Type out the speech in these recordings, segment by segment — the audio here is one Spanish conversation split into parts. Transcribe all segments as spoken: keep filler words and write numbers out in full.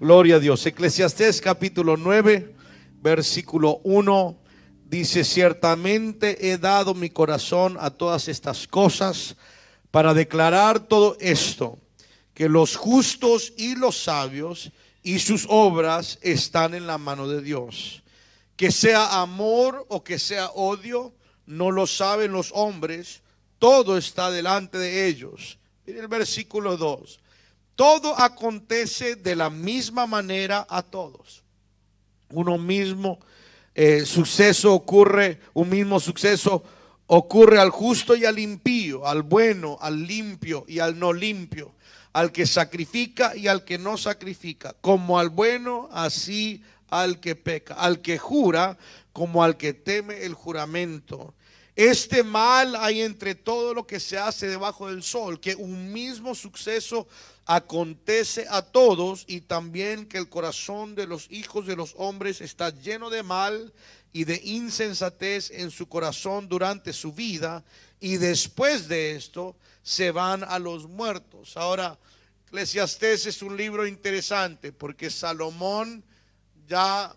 Gloria a Dios. Eclesiastés capítulo nueve, versículo uno, dice: ciertamente he dado mi corazón a todas estas cosas para declarar todo esto, que los justos y los sabios y sus obras están en la mano de Dios. Que sea amor o que sea odio, no lo saben los hombres, todo está delante de ellos. Mire el versículo dos. Todo acontece de la misma manera a todos. Uno mismo eh, suceso ocurre, un mismo suceso ocurre al justo y al impío, al bueno, al limpio y al no limpio, al que sacrifica y al que no sacrifica, como al bueno, así al que peca, al que jura como al que teme el juramento. Este mal hay entre todo lo que se hace debajo del sol, que un mismo suceso acontece a todos, y también que el corazón de los hijos de los hombres está lleno de mal y de insensatez en su corazón durante su vida, y después de esto se van a los muertos. Ahora, Eclesiastés es un libro interesante porque Salomón, ya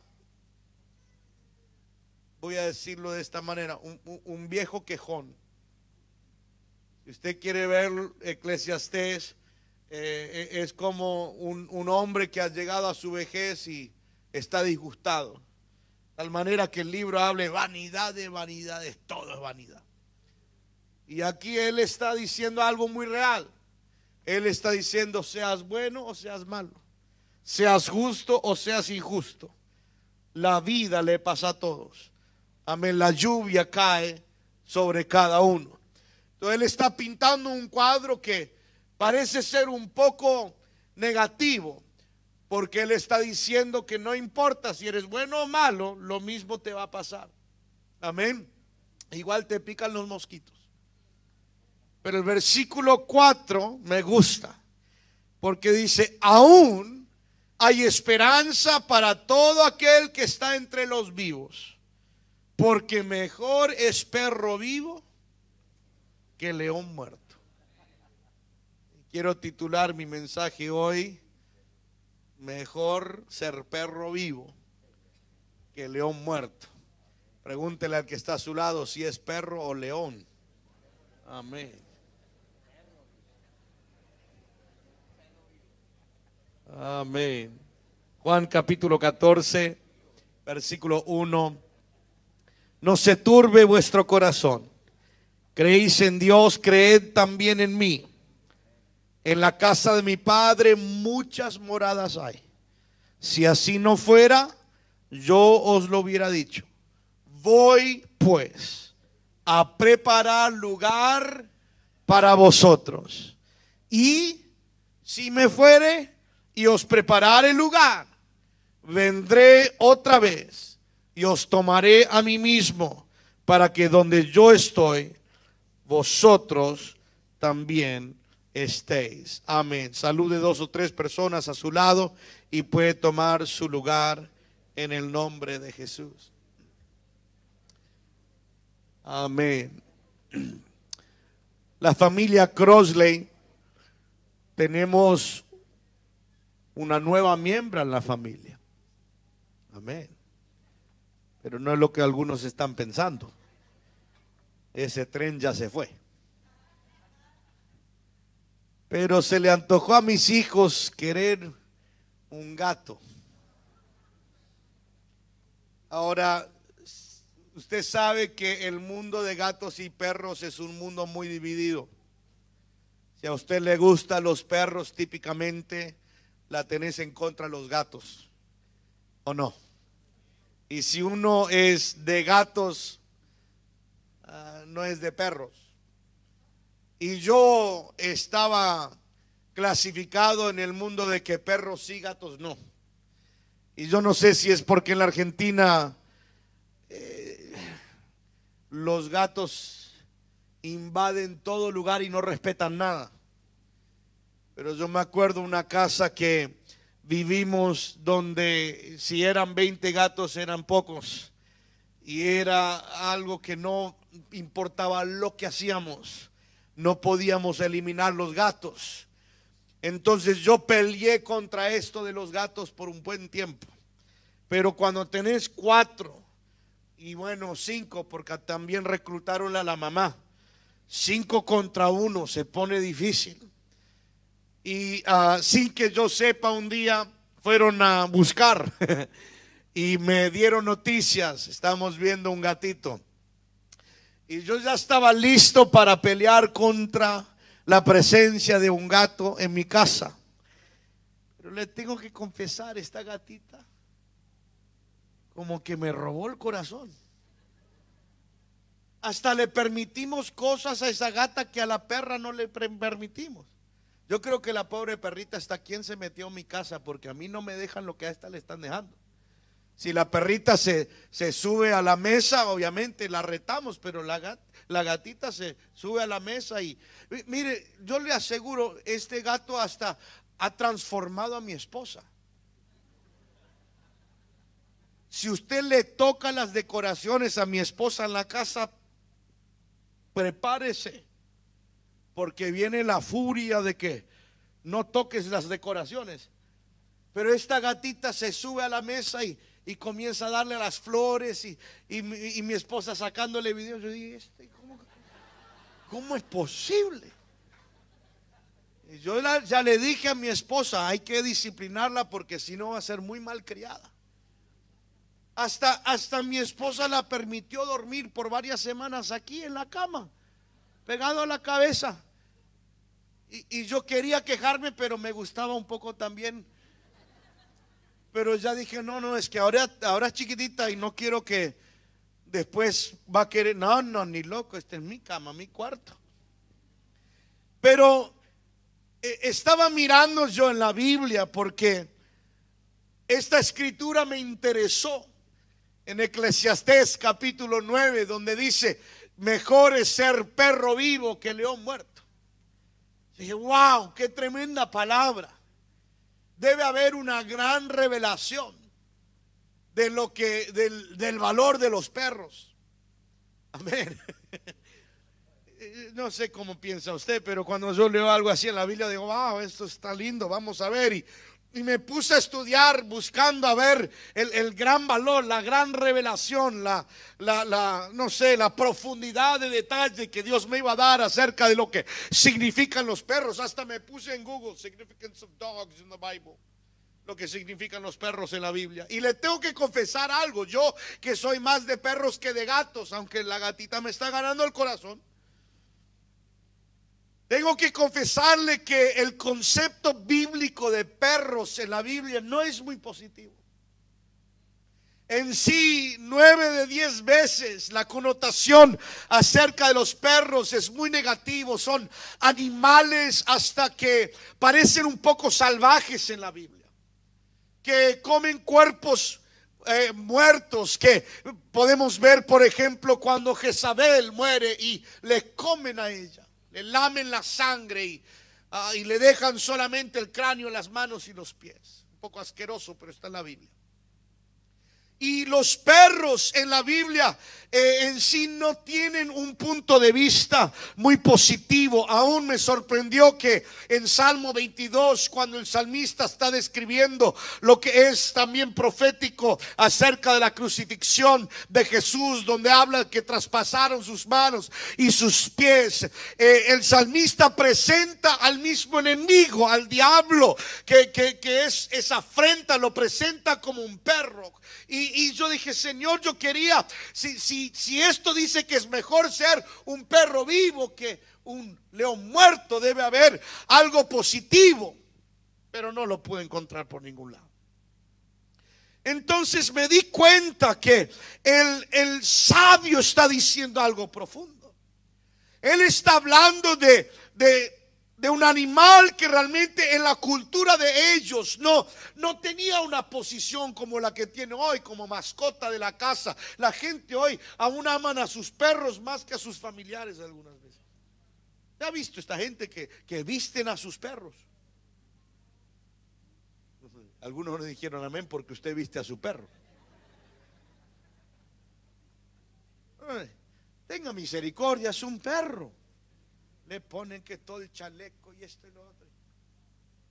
voy a decirlo de esta manera, un, un, un viejo quejón. Si usted quiere ver Eclesiastés, eh, es como un, un hombre que ha llegado a su vejez y está disgustado. De tal manera que el libro habla de vanidad de vanidades, todo es vanidad. Y aquí él está diciendo algo muy real. Él está diciendo: seas bueno o seas malo, seas justo o seas injusto, la vida le pasa a todos. Amén, la lluvia cae sobre cada uno. Entonces él está pintando un cuadro que parece ser un poco negativo, porque él está diciendo que no importa si eres bueno o malo, lo mismo te va a pasar. Amén. Igual te pican los mosquitos. Pero el versículo cuatro me gusta, porque dice: aún hay esperanza para todo aquel que está entre los vivos, porque mejor es perro vivo que león muerto. Quiero titular mi mensaje hoy: mejor ser perro vivo que león muerto. Pregúntele al que está a su lado si es perro o león. Amén. Amén. Juan capítulo catorce, versículo uno. No se turbe vuestro corazón. Creéis en Dios, creed también en mí. En la casa de mi Padre muchas moradas hay. Si así no fuera, yo os lo hubiera dicho. Voy pues a preparar lugar para vosotros. Y si me fuere y os preparare lugar, vendré otra vez y os tomaré a mí mismo, para que donde yo estoy, vosotros también estéis. Amén. Salude dos o tres personas a su lado y puede tomar su lugar en el nombre de Jesús. Amén. La familia Crossley, tenemos una nueva miembro en la familia. Amén. Pero no es lo que algunos están pensando. Ese tren ya se fue. Pero se le antojó a mis hijos querer un gato. Ahora, usted sabe que el mundo de gatos y perros es un mundo muy dividido. Si a usted le gustan los perros, típicamente la tenés en contra de los gatos, ¿o no? Y si uno es de gatos, uh, no es de perros. Y yo estaba clasificado en el mundo de que perros sí, gatos no. Y yo no sé si es porque en la Argentina eh, los gatos invaden todo lugar y no respetan nada. Pero yo me acuerdo una casa que vivimos donde si eran veinte gatos eran pocos. Y era algo que no importaba lo que hacíamos, no podíamos eliminar los gatos. Entonces yo peleé contra esto de los gatos por un buen tiempo. Pero cuando tenés cuatro y bueno, cinco, porque también reclutaron a la mamá, cinco contra uno se pone difícil. Y uh, sin que yo sepa, un día fueron a buscar y me dieron noticias. Estamos viendo un gatito y yo ya estaba listo para pelear contra la presencia de un gato en mi casa. Pero le tengo que confesar, esta gatita como que me robó el corazón. Hasta le permitimos cosas a esa gata que a la perra no le permitimos. Yo creo que la pobre perrita hasta quien se metió en mi casa, porque a mí no me dejan lo que a esta le están dejando. Si la perrita se, se sube a la mesa, obviamente la retamos, pero la, gat, la gatita se sube a la mesa y mire, yo le aseguro, este gato hasta ha transformado a mi esposa. Si usted le toca las decoraciones a mi esposa en la casa, prepárese, porque viene la furia de que no toques las decoraciones. Pero esta gatita se sube a la mesa y, y comienza a darle las flores y, y, y mi esposa sacándole videos. Yo dije, este, ¿cómo, ¿cómo es posible? Y yo la, ya le dije a mi esposa, hay que disciplinarla porque si no va a ser muy mal criada. Hasta, hasta mi esposa la permitió dormir por varias semanas aquí en la cama, pegado a la cabeza. Y, y yo quería quejarme, pero me gustaba un poco también. Pero ya dije, no, no, es que ahora, ahora es chiquitita y no quiero que después va a querer. No, no, ni loco, esta es mi cama, mi cuarto. Pero eh, estaba mirando yo en la Biblia porque esta escritura me interesó. En Eclesiastés capítulo nueve, donde dice, mejor es ser perro vivo que león muerto. Y dije, wow, qué tremenda palabra. Debe haber una gran revelación de lo que, del, del valor de los perros. Amén. No sé cómo piensa usted, pero cuando yo leo algo así en la Biblia, digo, wow, esto está lindo, vamos a ver. Y Y me puse a estudiar buscando a ver el, el gran valor, la gran revelación, la, la, la, no sé, la profundidad de detalle que Dios me iba a dar acerca de lo que significan los perros. Hasta me puse en Google, significance of dogs in the Bible, lo que significan los perros en la Biblia. Y le tengo que confesar algo, yo que soy más de perros que de gatos, aunque la gatita me está ganando el corazón. Tengo que confesarle que el concepto bíblico de perros en la Biblia no es muy positivo. En sí, nueve de diez veces la connotación acerca de los perros es muy negativo. Son animales hasta que parecen un poco salvajes en la Biblia, que comen cuerpos eh, muertos, que podemos ver, por ejemplo, cuando Jezabel muere y le comen a ella. Le lamen la sangre y, uh, y le dejan solamente el cráneo, las manos y los pies. Un poco asqueroso, pero está en la Biblia. Y los perros en la Biblia eh, en sí no tienen un punto de vista muy positivo. Aún me sorprendió que en Salmo veintidós, cuando el salmista está describiendo lo que es también profético acerca de la crucifixión de Jesús, donde habla que traspasaron sus manos y sus pies, eh, el salmista presenta al mismo enemigo, al diablo, que, que, que es esa afrenta, lo presenta como un perro. Y, y yo dije, Señor, yo quería, si, si, si esto dice que es mejor ser un perro vivo que un león muerto, debe haber algo positivo, pero no lo pude encontrar por ningún lado. Entonces me di cuenta que el, el sabio está diciendo algo profundo. Él está hablando de, de de un animal que realmente en la cultura de ellos no, no tenía una posición como la que tiene hoy como mascota de la casa. La gente hoy aún aman a sus perros más que a sus familiares algunas veces. ¿Ya ha visto esta gente que, que visten a sus perros? Algunos le dijeron amén porque usted viste a su perro. Ay, tenga misericordia, es un perro. Le ponen que todo el chaleco y esto y lo otro.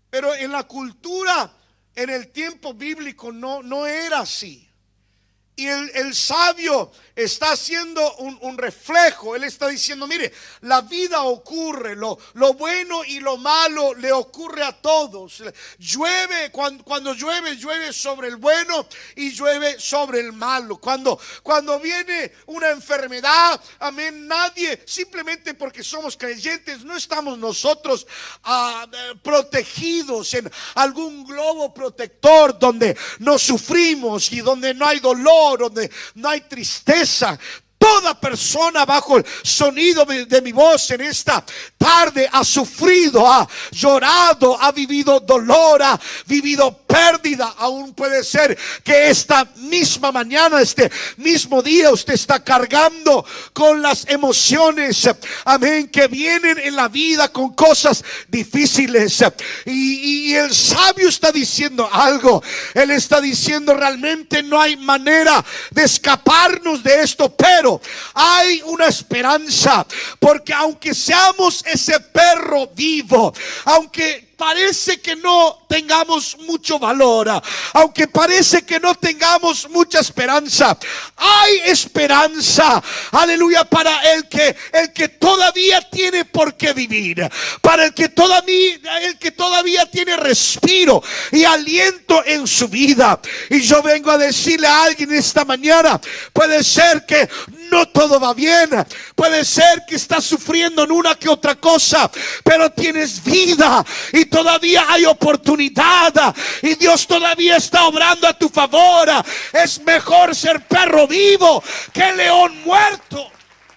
Pero en la cultura, en el tiempo bíblico, no, no era así. Y el, el sabio está haciendo un, un reflejo. Él está diciendo, mire, la vida ocurre, lo, lo bueno y lo malo le ocurre a todos. Llueve, cuando, cuando llueve, llueve sobre el bueno y llueve sobre el malo. Cuando, cuando viene una enfermedad, amén, nadie, simplemente porque somos creyentes, no estamos nosotros uh, protegidos en algún globo protector donde no sufrimos y donde no hay dolor, donde no hay tristeza. Toda persona bajo el sonido de mi voz en esta tarde ha sufrido, ha llorado, ha vivido dolor, ha vivido pérdida. Aún puede ser que esta misma mañana, este mismo día, usted está cargando con las emociones, amén, que vienen en la vida con cosas difíciles. Y, y el sabio está diciendo algo. Él está diciendo, realmente no hay manera de escaparnos de esto, pero hay una esperanza, porque aunque seamos ese perro vivo, aunque parece que no tengamos mucho valor, aunque parece que no tengamos mucha esperanza, hay esperanza, aleluya, para el que el que todavía tiene por qué vivir, para el que todavía el que todavía tiene respiro y aliento en su vida. Y yo vengo a decirle a alguien esta mañana, puede ser que no todo va bien, puede ser que estás sufriendo en una que otra cosa, pero tienes vida y todavía hay oportunidad y Dios todavía está obrando a tu favor. Es mejor ser perro vivo que león muerto.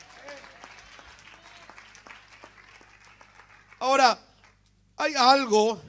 Ahora, hay algo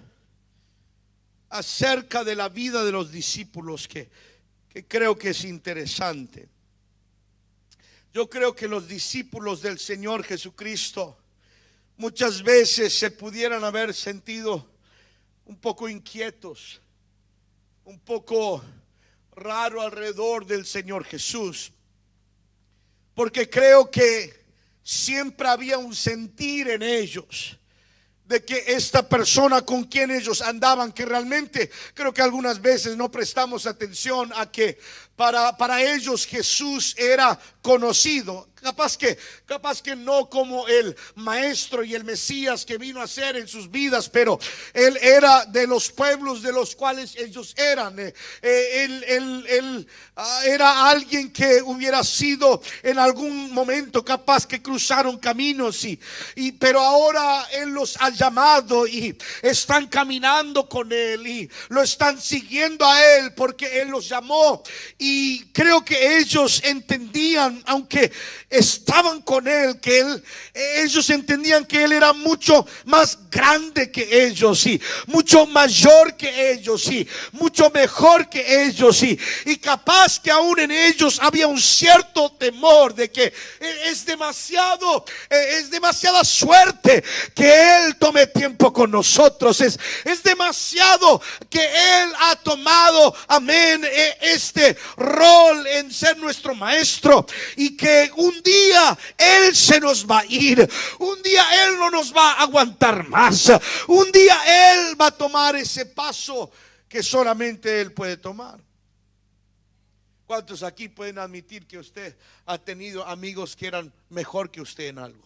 acerca de la vida de los discípulos que, que creo que es interesante. Yo creo que los discípulos del Señor Jesucristo muchas veces se pudieran haber sentido un poco inquietos, un poco raro alrededor del Señor Jesús, porque creo que siempre había un sentir en ellos de que esta persona con quien ellos andaban, que realmente creo que algunas veces no prestamos atención a que para, para ellos Jesús era conocido. Capaz que, capaz que no como el maestro y el Mesías que vino a ser en sus vidas, pero él era de los pueblos de los cuales ellos eran. Eh, eh, él él, él uh, era alguien que hubiera sido en algún momento capaz que cruzaron caminos, y, y, pero ahora Él los ha llamado y están caminando con Él y lo están siguiendo a Él porque Él los llamó. Y creo que ellos entendían, aunque estaban con Él, que él, ellos entendían que Él era mucho más grande que ellos y mucho mayor que ellos y mucho mejor que ellos, y, y capaz que aún en ellos había un cierto temor de que es demasiado, es demasiada suerte que Él tome tiempo con nosotros, es, es demasiado que Él ha tomado, amén, este rol en ser nuestro maestro, y que un día Él se nos va a ir, un día Él no nos va a aguantar más, un día Él va a tomar ese paso que solamente Él puede tomar. ¿Cuántos aquí pueden admitir que usted ha tenido amigos que eran mejor que usted en algo?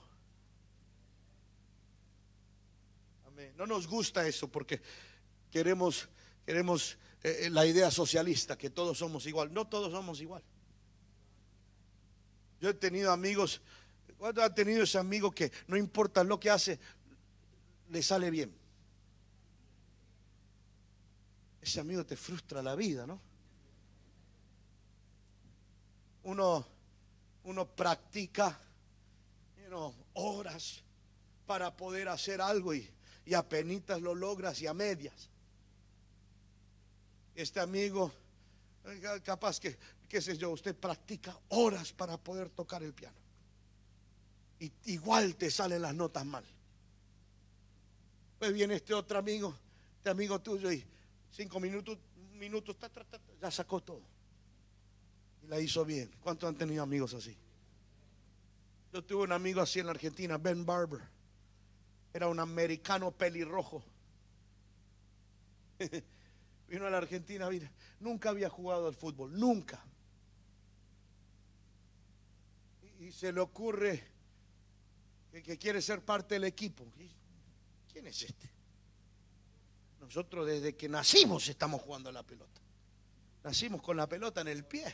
Amén. No nos gusta eso porque queremos, queremos eh, la idea socialista, que todos somos igual. No todos somos igual. Yo he tenido amigos, ¿cuántos han tenido ese amigo que no importa lo que hace, le sale bien? Ese amigo te frustra la vida, ¿no? Uno, uno practica, you know, horas para poder hacer algo y, y apenitas lo logras y a medias. Este amigo, capaz que, qué sé yo, usted practica horas para poder tocar el piano y igual te salen las notas mal. Pues viene este otro amigo, este amigo tuyo, y cinco minutos, minutos, ta, ta, ta, ya sacó todo y la hizo bien. ¿Cuántos han tenido amigos así? Yo tuve un amigo así en la Argentina, Ben Barber. Era un americano pelirrojo, Vino a la Argentina, mira, nunca había jugado al fútbol, nunca. Y, y se le ocurre que, que quiere ser parte del equipo. ¿Quién es este? Nosotros desde que nacimos estamos jugando a la pelota. Nacimos con la pelota en el pie.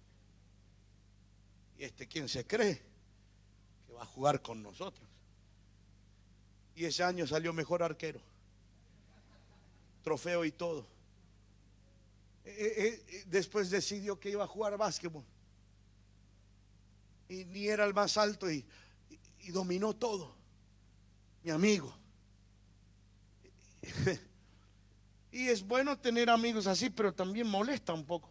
Y este, ¿quién se cree que va a jugar con nosotros? Y ese año salió mejor arquero, trofeo y todo. Eh, eh, después decidió que iba a jugar básquetbol y ni era el más alto y, y, y dominó todo, mi amigo. Y es bueno tener amigos así, pero también molesta un poco,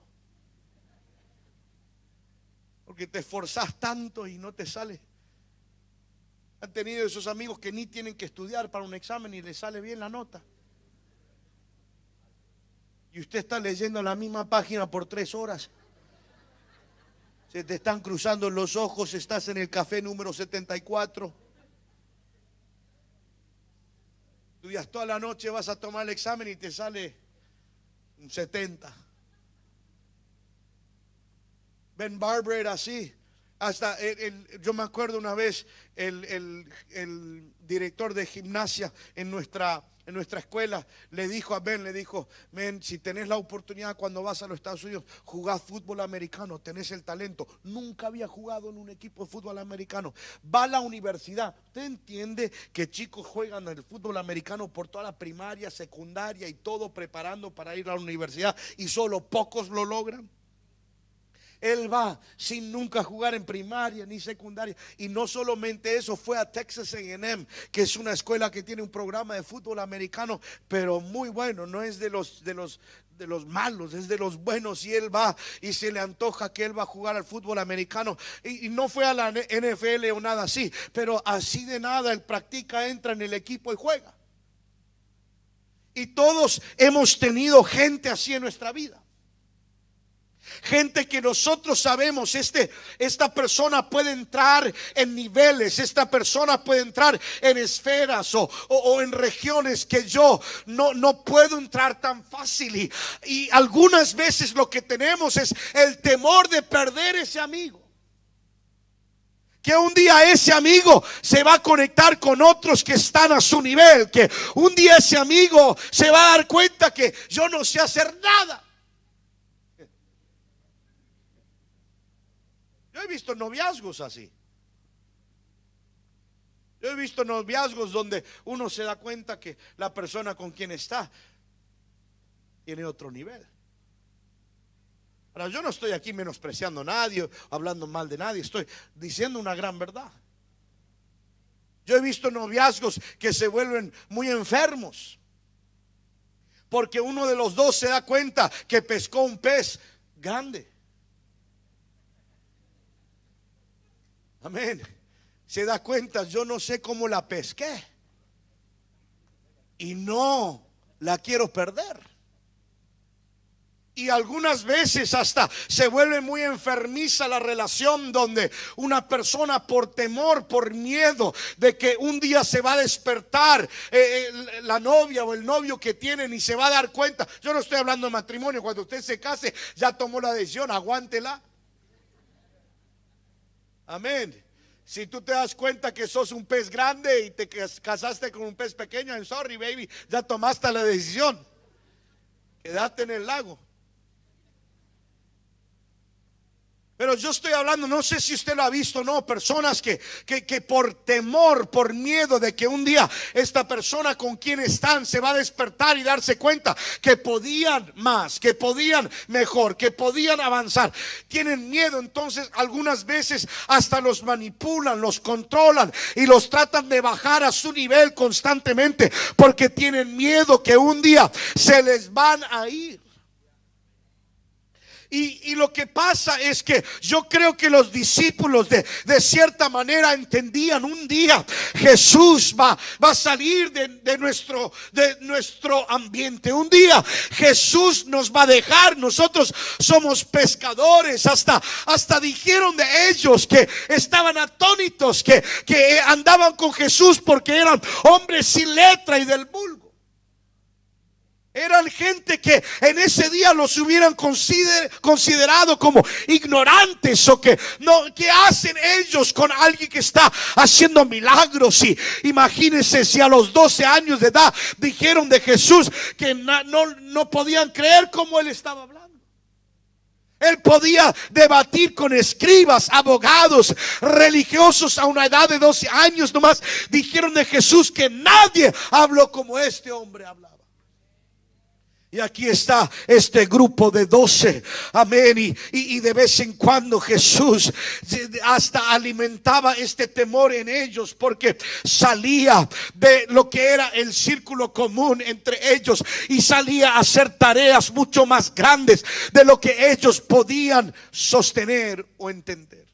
porque te esforzás tanto y no te sale. Han tenido esos amigos que ni tienen que estudiar para un examen y les sale bien la nota. Y usted está leyendo la misma página por tres horas. Se te están cruzando los ojos, estás en el café número setenta y cuatro. Estudias toda la noche, vas a tomar el examen y te sale un setenta. Ben Barber era así. Hasta el, el, yo me acuerdo una vez el, el, el director de gimnasia en nuestra, en nuestra escuela le dijo a Ben, le dijo: Ben, si tenés la oportunidad cuando vas a los Estados Unidos, jugás fútbol americano, tenés el talento. Nunca había jugado en un equipo de fútbol americano. Va a la universidad. ¿Usted entiende que chicos juegan el fútbol americano por toda la primaria, secundaria y todo, preparando para ir a la universidad, y solo pocos lo logran? Él va sin nunca jugar en primaria ni secundaria. Y no solamente eso, fue a Texas A and M, que es una escuela que tiene un programa de fútbol americano, pero muy bueno. No es de los, de los, de los malos, es de los buenos. Y él va y se le antoja que él va a jugar al fútbol americano. Y, y no fue a la N F L o nada así, pero así de nada él practica, entra en el equipo y juega. Y todos hemos tenido gente así en nuestra vida. Gente que nosotros sabemos, este, esta persona puede entrar en niveles, esta persona puede entrar en esferas o, o, o en regiones que yo no, no puedo entrar tan fácil. Y, y algunas veces lo que tenemos es el temor de perder ese amigo. Que un día ese amigo se va a conectar con otros que están a su nivel. Que un día ese amigo se va a dar cuenta que yo no sé hacer nada. Yo he visto noviazgos así. Yo he visto noviazgos donde uno se da cuenta que la persona con quien está tiene otro nivel. Ahora, yo no estoy aquí menospreciando a nadie, hablando mal de nadie, estoy diciendo una gran verdad. Yo he visto noviazgos que se vuelven muy enfermos porque uno de los dos se da cuenta que pescó un pez grande. Amén. Se da cuenta, yo no sé cómo la pesqué y no la quiero perder. Y algunas veces hasta se vuelve muy enfermiza la relación, donde una persona por temor, por miedo de que un día se va a despertar eh, la novia o el novio que tienen y se va a dar cuenta. Yo no estoy hablando de matrimonio. Cuando usted se case ya tomó la decisión, aguántela. Amén. Si tú te das cuenta que sos un pez grande y te casaste con un pez pequeño, I'm sorry baby, ya tomaste la decisión. Quédate en el lago. Pero yo estoy hablando, no sé si usted lo ha visto o no, personas que, que, que por temor, por miedo de que un día esta persona con quien están se va a despertar y darse cuenta que podían más, que podían mejor, que podían avanzar, tienen miedo. Entonces algunas veces hasta los manipulan, los controlan y los tratan de bajar a su nivel constantemente, porque tienen miedo que un día se les van a ir. Y, y lo que pasa es que yo creo que los discípulos de, de cierta manera entendían: un día Jesús va, va a salir de, de, nuestro, de nuestro ambiente. Un día Jesús nos va a dejar. Nosotros somos pescadores. Hasta, hasta dijeron de ellos que estaban atónitos, que, que andaban con Jesús porque eran hombres sin letra y del vulgo. Eran gente que en ese día los hubieran consider, considerado como ignorantes, o que no, ¿qué hacen ellos con alguien que está haciendo milagros? Y imagínense si a los doce años de edad dijeron de Jesús que no, no, no podían creer cómo él estaba hablando. Él podía debatir con escribas, abogados, religiosos a una edad de doce años nomás. Dijeron de Jesús que nadie habló como este hombre hablaba. Y aquí está este grupo de doce, amén, y, y, y de vez en cuando Jesús hasta alimentaba este temor en ellos, porque salía de lo que era el círculo común entre ellos y salía a hacer tareas mucho más grandes de lo que ellos podían sostener o entender.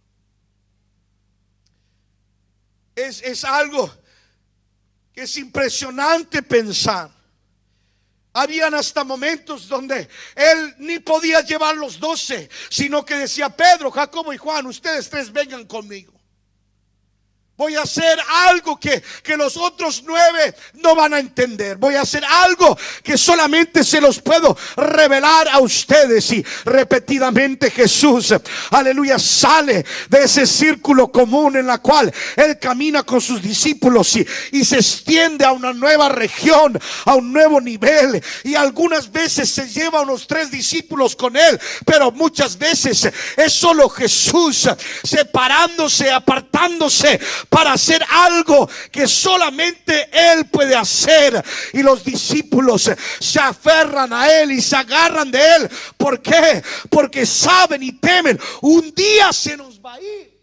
Es, es algo que es impresionante pensar. Habían hasta momentos donde él ni podía llevar los doce, sino que decía: Pedro, Jacobo y Juan, ustedes tres vengan conmigo. Voy a hacer algo que, que los otros nueve no van a entender. Voy a hacer algo que solamente se los puedo revelar a ustedes. Y repetidamente Jesús, aleluya, sale de ese círculo común en la cual él camina con sus discípulos y, y se extiende a una nueva región, a un nuevo nivel. Y algunas veces se lleva a unos tres discípulos con él, pero muchas veces es solo Jesús separándose, apartándose para hacer algo que solamente él puede hacer. Y los discípulos se aferran a él y se agarran de él. ¿Por qué? Porque saben y temen: un día se nos va a ir.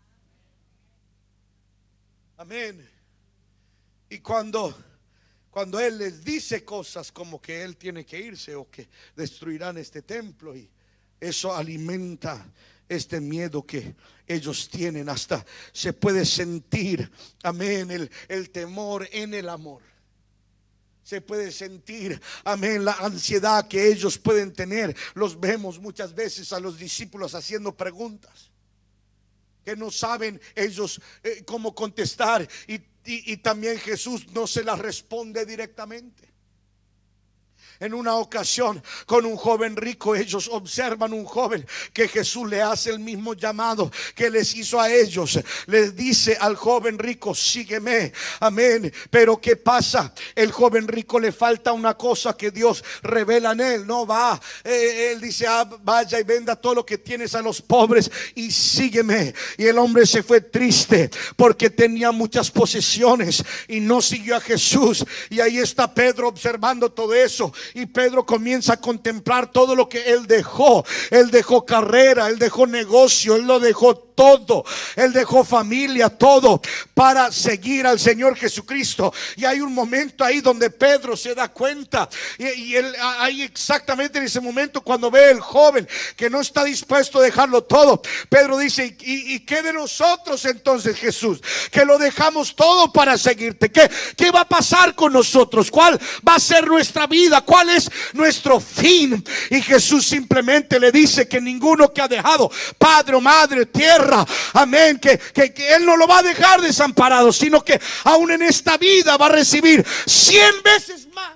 Amén. Y cuando cuando él les dice cosas como que él tiene que irse o que destruirán este templo, y eso alimenta este miedo que ellos tienen. Hasta se puede sentir, amén, el, el temor en el amor. Se puede sentir, amén, la ansiedad que ellos pueden tener. Los vemos muchas veces a los discípulos haciendo preguntas que no saben ellos eh, cómo contestar, y, y, y también Jesús no se las responde directamente. En una ocasión con un joven rico, ellos observan un joven que Jesús le hace el mismo llamado que les hizo a ellos. Les dice al joven rico: sígueme, amén. Pero ¿qué pasa? El joven rico le falta una cosa que Dios revela en él. No va, eh, él dice: ah, vaya y venda todo lo que tienes a los pobres y sígueme. Y el hombre se fue triste porque tenía muchas posesiones y no siguió a Jesús. Y ahí está Pedro observando todo eso. Y Pedro comienza a contemplar todo lo que él dejó. Él dejó carrera, él dejó negocio, él lo dejó todo. Él dejó familia, todo, para seguir al Señor Jesucristo. Y hay un momento ahí donde Pedro se da cuenta. Y, y él, ahí exactamente en ese momento, cuando ve el joven que no está dispuesto a dejarlo todo, Pedro dice: ¿y, y qué de nosotros entonces, Jesús? Que lo dejamos todo para seguirte. ¿Qué, qué va a pasar con nosotros? ¿Cuál va a ser nuestra vida? ¿Cuál es nuestro fin? Y Jesús simplemente le dice que ninguno que ha dejado padre o madre, tierra, amén, que, que, que él no lo va a dejar desamparado, sino que aún en esta vida va a recibir cien veces más.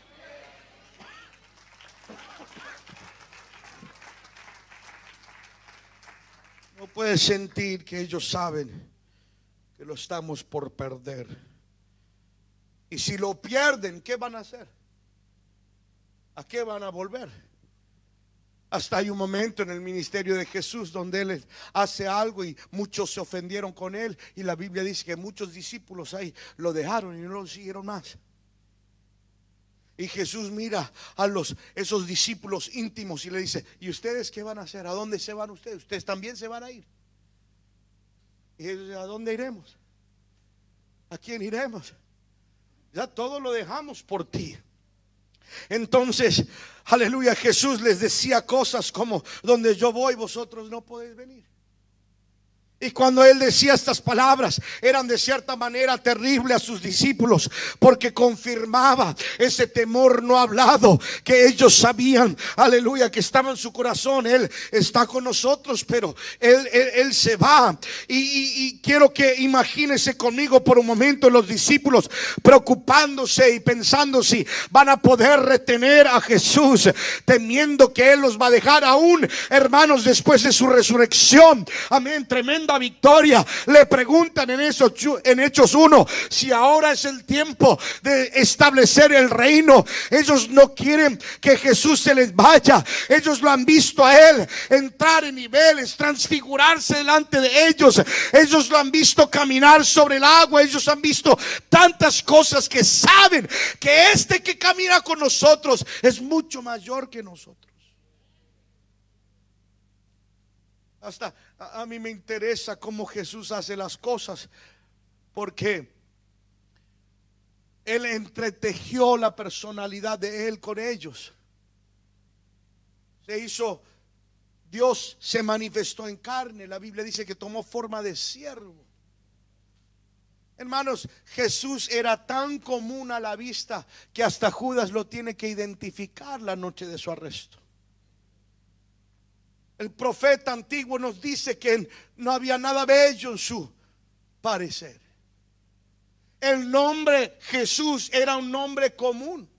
No puedes sentir que ellos saben que lo estamos por perder. Y si lo pierden, ¿qué van a hacer? ¿A qué van a volver? Hasta hay un momento en el ministerio de Jesús donde él hace algo y muchos se ofendieron con él, y la Biblia dice que muchos discípulos ahí lo dejaron y no lo siguieron más. Y Jesús mira a los esos discípulos íntimos y le dice: ¿y ustedes qué van a hacer? ¿A dónde se van ustedes? Ustedes también se van a ir. Y ellos: ¿a dónde iremos? ¿A quién iremos? Ya todo lo dejamos por ti. Entonces, aleluya, Jesús les decía cosas como: donde yo voy, vosotros no podéis venir. Y cuando él decía estas palabras, eran de cierta manera terrible a sus discípulos, porque confirmaba ese temor no hablado que ellos sabían, aleluya, que estaba en su corazón. Él está con nosotros, pero él, él, él se va. Y, y, y quiero que imagínense conmigo por un momento los discípulos preocupándose y pensando si van a poder retener a Jesús, temiendo que él los va a dejar aún, hermanos, después de su resurrección. Amén, tremendo victoria. Le preguntan en, eso, en Hechos uno si ahora es el tiempo de establecer el reino. Ellos no quieren que Jesús se les vaya. Ellos lo han visto a él entrar en niveles, transfigurarse delante de ellos. Ellos lo han visto caminar sobre el agua. Ellos han visto tantas cosas que saben que este que camina con nosotros es mucho mayor que nosotros. Hasta a, a mí me interesa cómo Jesús hace las cosas, porque él entretejió la personalidad de él con ellos. Se hizo, Dios se manifestó en carne. La Biblia dice que tomó forma de siervo. Hermanos, Jesús era tan común a la vista que hasta Judas lo tiene que identificar la noche de su arresto. El profeta antiguo nos dice que no había nada bello en su parecer. El nombre Jesús era un nombre común.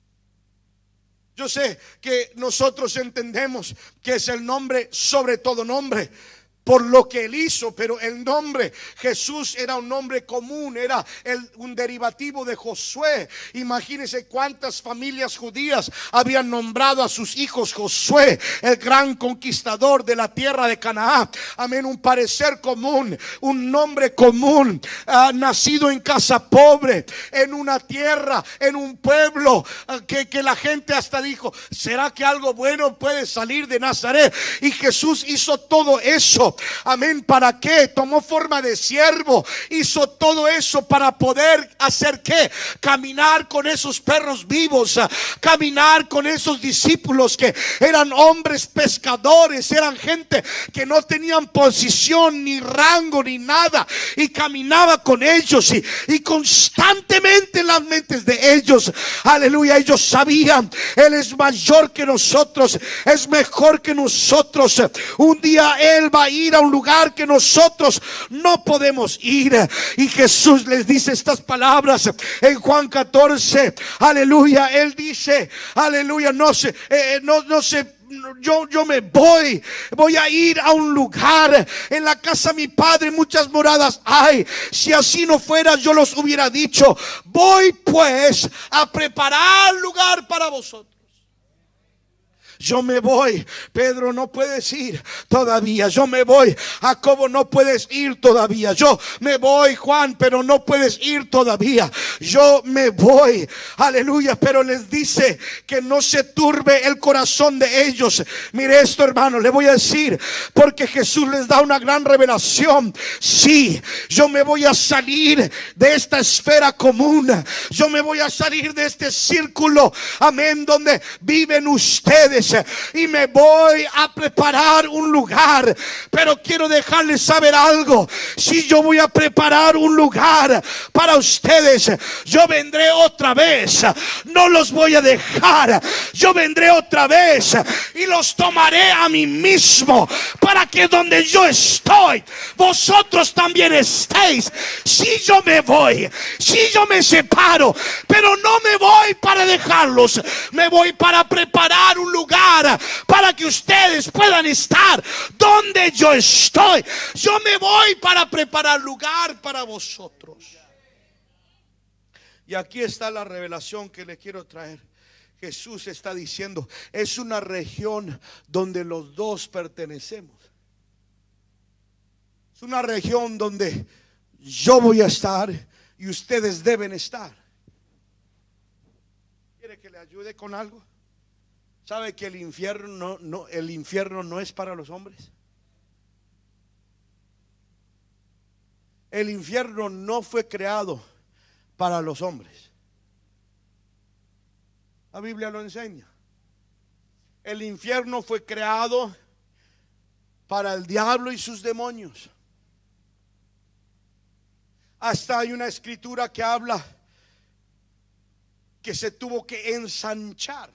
Yo sé que nosotros entendemos que es el nombre sobre todo nombre, por lo que él hizo, pero el nombre Jesús era un nombre común, era el, un derivativo de Josué. Imagínense cuántas familias judías habían nombrado a sus hijos Josué, el gran conquistador de la tierra de Canaán. Amén, un parecer común, un nombre común, uh, nacido en casa pobre, en una tierra, en un pueblo, uh, que, que la gente hasta dijo, ¿será que algo bueno puede salir de Nazaret? Y Jesús hizo todo eso. Amén, ¿para qué? Tomó forma de siervo. Hizo todo eso para poder hacer ¿qué? Caminar con esos perros vivos, caminar con esos discípulos que eran hombres pescadores, eran gente que no tenían posición ni rango ni nada, y caminaba con ellos y, y constantemente en las mentes de ellos, aleluya, ellos sabían, él es mayor que nosotros, es mejor que nosotros. Un día él va a ir a un lugar que nosotros no podemos ir, y Jesús les dice estas palabras en Juan catorce, aleluya. Él dice, aleluya, no sé, eh, no, no sé, Yo, yo me voy, voy a ir a un lugar. En la casa de mi padre muchas moradas hay. Si así no fuera, yo los hubiera dicho. Voy pues a preparar lugar para vosotros. Yo me voy. Pedro, no puedes ir todavía. Yo me voy. Jacobo, no puedes ir todavía. Yo me voy, Juan, pero no puedes ir todavía. Yo me voy. Aleluya. Pero les dice que no se turbe el corazón de ellos. Mire esto, hermano, le voy a decir, porque Jesús les da una gran revelación. Sí, yo me voy a salir de esta esfera común. Yo me voy a salir de este círculo, amén, donde viven ustedes, y me voy a preparar un lugar. Pero quiero dejarles saber algo. Si yo voy a preparar un lugar para ustedes, yo vendré otra vez. No los voy a dejar. Yo vendré otra vez y los tomaré a mí mismo, para que donde yo estoy, vosotros también estéis. Si yo me voy, si yo me separo, pero no me voy para dejarlos, me voy para preparar un lugar para que ustedes puedan estar donde yo estoy. Yo me voy para preparar lugar para vosotros. Y aquí está la revelación que le quiero traer. Jesús está diciendo, es una región donde los dos pertenecemos. Es una región donde yo voy a estar y ustedes deben estar. ¿Quiere que le ayude con algo? ¿Sabe que el infierno no, no, el infierno no es para los hombres? El infierno no fue creado para los hombres. La Biblia lo enseña. El infierno fue creado para el diablo y sus demonios. Hasta hay una escritura que habla que se tuvo que ensanchar.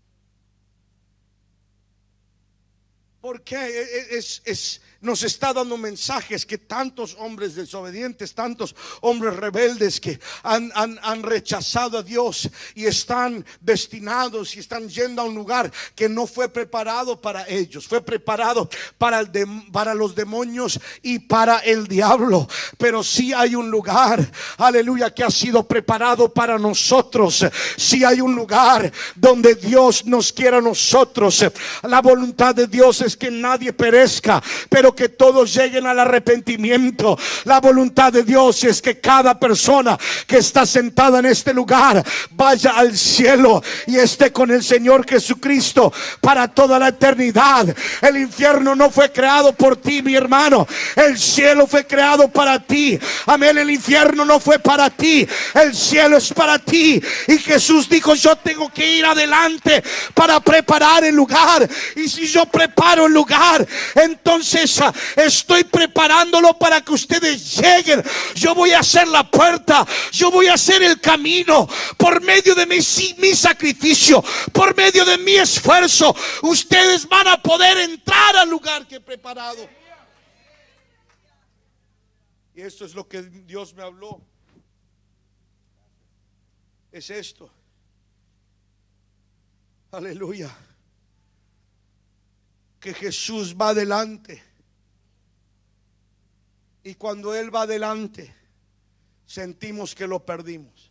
Porque es, es, nos está dando mensajes que tantos hombres desobedientes, tantos hombres rebeldes que han, han, han rechazado a Dios y están destinados y están yendo a un lugar que no fue preparado para ellos, fue preparado para, el de, para los demonios y para el diablo. Pero sí hay un lugar, aleluya, que ha sido preparado para nosotros. Sí hay un lugar donde Dios nos quiere a nosotros. La voluntad de Dios es que nadie perezca, pero que todos lleguen al arrepentimiento. La voluntad de Dios es que cada persona que está sentada en este lugar vaya al cielo y esté con el Señor Jesucristo para toda la eternidad. El infierno no fue creado por ti, mi hermano. El cielo fue creado para ti. Amén. El infierno no fue para ti, el cielo es para ti. Y Jesús dijo: yo tengo que ir adelante para preparar el lugar. Y si yo preparo el lugar, entonces uh, estoy preparándolo para que ustedes lleguen. Yo voy a hacer la puerta, yo voy a hacer el camino. Por medio de mi, mi sacrificio, por medio de mi esfuerzo, ustedes van a poder entrar al lugar que he preparado. Y esto es lo que Dios me habló. Es esto. Aleluya. Que Jesús va adelante. Y cuando Él va adelante, sentimos que lo perdimos.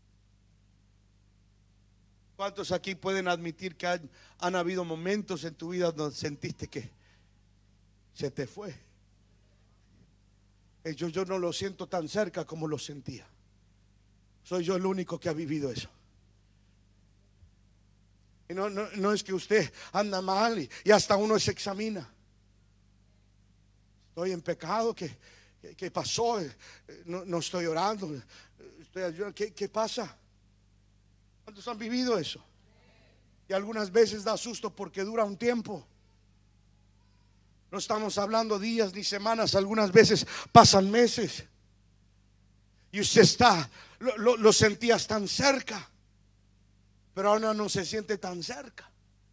¿Cuántos aquí pueden admitir que han, han habido momentos en tu vida donde sentiste que se te fue? Yo, yo no lo siento tan cerca como lo sentía. Soy yo el único que ha vivido eso. Y no, no, no es que usted anda mal y, y hasta uno se examina. Estoy en pecado, ¿qué, qué, qué pasó? No, no estoy orando, estoy ayudando. ¿Qué, ¿Qué pasa? ¿Cuántos han vivido eso? Y algunas veces da susto porque dura un tiempo. No estamos hablando días ni semanas, algunas veces pasan meses. Y usted está, lo, lo, lo sentías tan cerca, pero ahora no se siente tan cerca.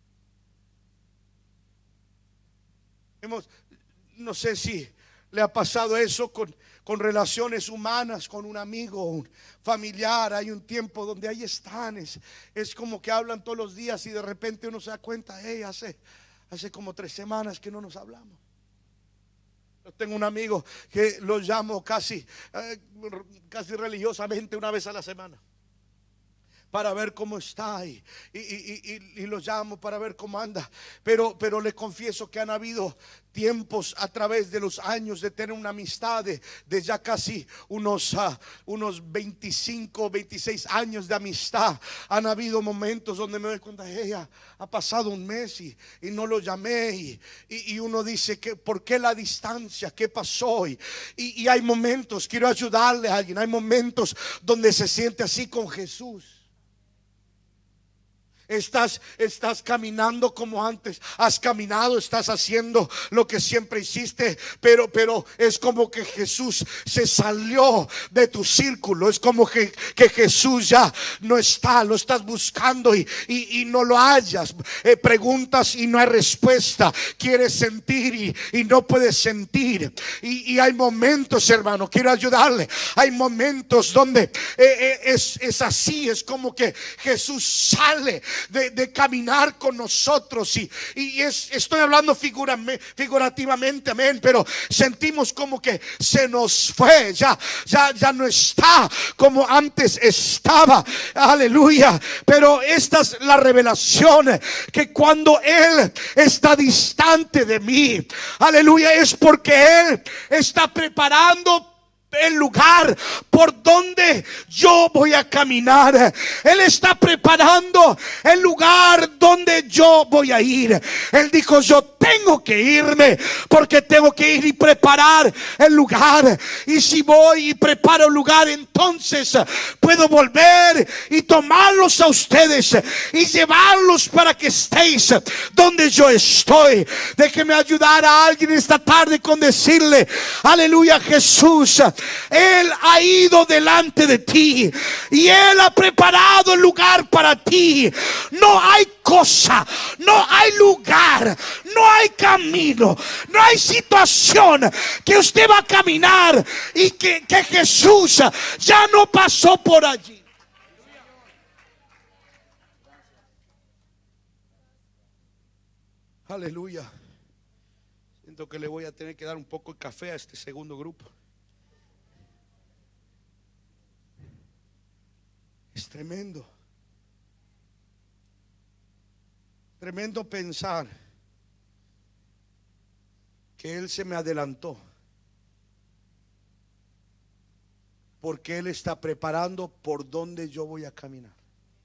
Hemos, no sé si le ha pasado eso con, con relaciones humanas, con un amigo, un familiar. Hay un tiempo donde ahí están, es, es como que hablan todos los días y de repente uno se da cuenta: hey, hace, hace como tres semanas que no nos hablamos. Yo tengo un amigo que lo llamo casi, eh, casi religiosamente una vez a la semana para ver cómo está y, y, y, y, y lo llamo para ver cómo anda. Pero, pero le confieso que han habido tiempos a través de los años de tener una amistad de, de ya casi unos, uh, unos veinticinco, veintiséis años de amistad. Han habido momentos donde me doy cuenta: ella ha pasado un mes y, y no lo llamé y, y, y uno dice que ¿por qué la distancia? ¿Qué pasó? Y, y, y hay momentos, quiero ayudarle a alguien, hay momentos donde se siente así con Jesús. Estás, estás caminando como antes, has caminado, estás haciendo lo que siempre hiciste, pero, pero es como que Jesús se salió de tu círculo. Es como que, que Jesús ya no está, lo estás buscando y, y, y no lo hallas. Eh, preguntas y no hay respuesta. Quieres sentir y, y no puedes sentir. Y, y hay momentos, hermano, quiero ayudarle. Hay momentos donde eh, eh, es, es así, es como que Jesús sale De, de caminar con nosotros y, y es, estoy hablando figura, figurativamente, amén, pero sentimos como que se nos fue, ya, ya, ya no está como antes estaba, aleluya. Pero esta es la revelación, que cuando Él está distante de mí, aleluya, es porque Él está preparando el lugar por donde yo voy a caminar. Él está preparando el lugar donde yo voy a ir. Él dijo: yo tengo que irme, porque tengo que ir y preparar el lugar. Y si voy y preparo el lugar, entonces puedo volver y tomarlos a ustedes y llevarlos para que estéis donde yo estoy. Déjeme ayudar a alguien esta tarde con decirle: aleluya, Jesús, Él ha ido delante de ti y Él ha preparado el lugar para ti. No hay cosa, no hay lugar, no hay camino, no hay situación que usted va a caminar y que, que Jesús ya no pasó por allí. Aleluya. Siento que le voy a tener que dar un poco de café a este segundo grupo. Es tremendo. Tremendo pensar que Él se me adelantó, porque Él está preparando por donde yo voy a caminar.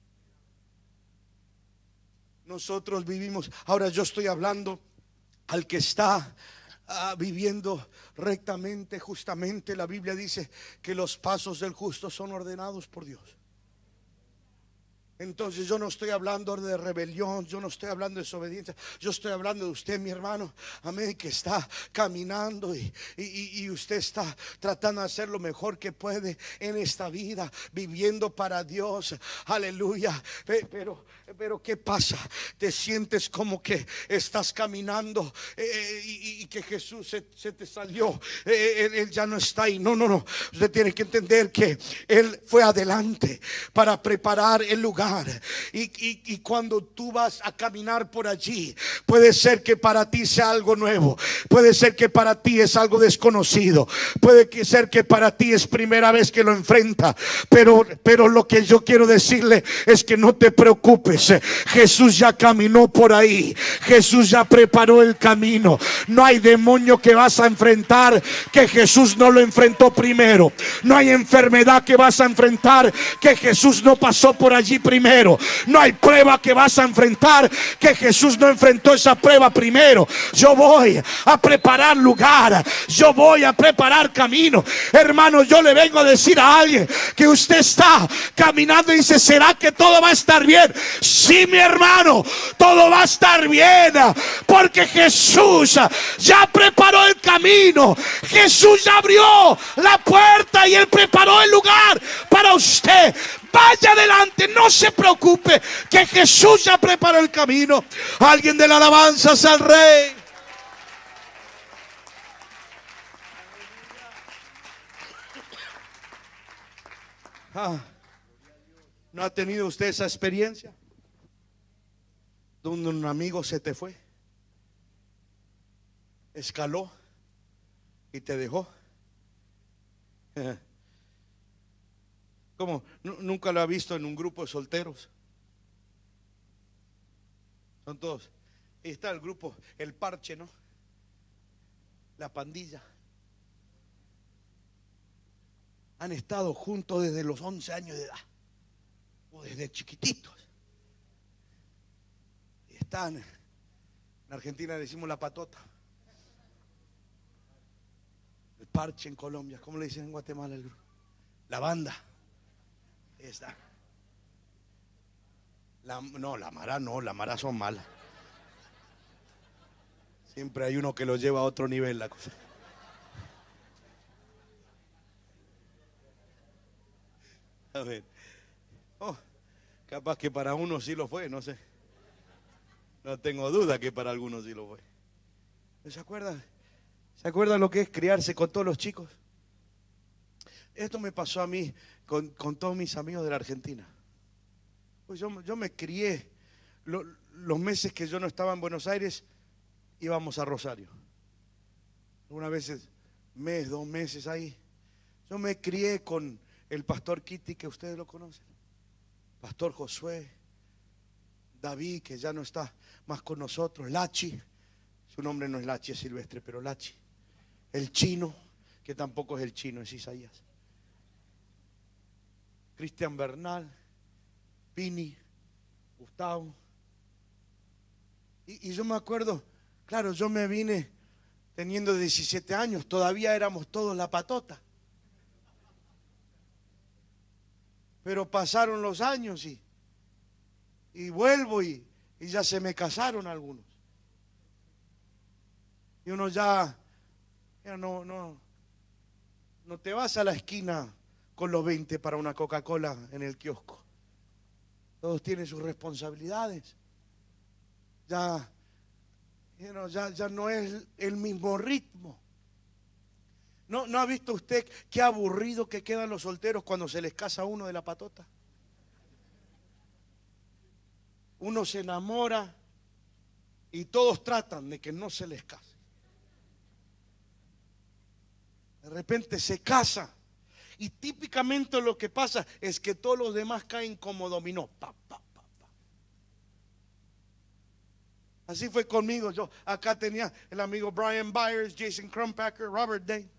Nosotros vivimos, ahora yo estoy hablando al que está uh, viviendo rectamente, justamente. La Biblia dice que los pasos del justo son ordenados por Dios. Entonces yo no estoy hablando de rebelión, yo no estoy hablando de desobediencia, yo estoy hablando de usted, mi hermano, amén, que está caminando y, y, y usted está tratando de hacer lo mejor que puede en esta vida, viviendo para Dios, aleluya. Pero, pero ¿qué pasa? Te sientes como que estás caminando eh, y, y que Jesús se, se te salió, eh, él, él ya no está ahí. No, no, no, usted tiene que entender que Él fue adelante para preparar el lugar. Y, y, y cuando tú vas a caminar por allí, puede ser que para ti sea algo nuevo, puede ser que para ti es algo desconocido, puede ser que para ti es primera vez que lo enfrenta. Pero, pero lo que yo quiero decirle es que no te preocupes. Jesús ya caminó por ahí, Jesús ya preparó el camino. No hay demonio que vas a enfrentar que Jesús no lo enfrentó primero. No hay enfermedad que vas a enfrentar que Jesús no pasó por allí primero. Primero, no hay prueba que vas a enfrentar que Jesús no enfrentó esa prueba primero. Yo voy a preparar lugar, yo voy a preparar camino. Hermano, yo le vengo a decir a alguien que usted está caminando y dice: ¿será que todo va a estar bien? Sí, mi hermano, todo va a estar bien, porque Jesús ya preparó el camino, Jesús ya abrió la puerta y Él preparó el lugar para usted. Vaya adelante, no se preocupe, que Jesús ya preparó el camino. Alguien de la alabanza al Rey. Ah, ¿no ha tenido usted esa experiencia donde un amigo se te fue, escaló y te dejó? ¿Cómo? Nunca lo ha visto en un grupo de solteros. Son todos. Ahí está el grupo, el parche, ¿no? La pandilla. Han estado juntos desde los once años de edad, o desde chiquititos. Y están, en Argentina le decimos la patota. El parche en Colombia. ¿Cómo le dicen en Guatemala el grupo? La banda. Ahí está. La, no, la mara no, la mara son malas. Siempre hay uno que lo lleva a otro nivel la cosa. A ver. Oh, capaz que para uno sí lo fue, no sé. No tengo duda que para algunos sí lo fue. ¿Se acuerdan? ¿Se acuerdan lo que es criarse con todos los chicos? Esto me pasó a mí con, con todos mis amigos de la Argentina. Pues yo, yo me crié. Lo, los meses que yo no estaba en Buenos Aires, íbamos a Rosario. Algunas veces, mes, dos meses ahí. Yo me crié con el pastor Kitty, que ustedes lo conocen. Pastor Josué. David, que ya no está más con nosotros. Lachi. Su nombre no es Lachi, es Silvestre, pero Lachi. El chino, que tampoco es el chino, es Isaías. Cristian Bernal, Pini, Gustavo. Y, y yo me acuerdo Claro, yo me vine teniendo diecisiete años, todavía éramos todos la patota. Pero pasaron los años y, y vuelvo y, y ya se me casaron algunos. Y uno ya, ya no, no, no te vas a la esquina con los veinte para una Coca-Cola en el kiosco. Todos tienen sus responsabilidades. Ya, you know, ya, ya no es el mismo ritmo. ¿No, ¿No ha visto usted qué aburrido que quedan los solteros cuando se les casa uno de la patota? Uno se enamora y todos tratan de que no se les case. De repente se casa y típicamente lo que pasa es que todos los demás caen como dominó. Pa, pa, pa, pa. Así fue conmigo. Yo acá tenía el amigo Brian Byers, Jason Crumpacker, Robert Day.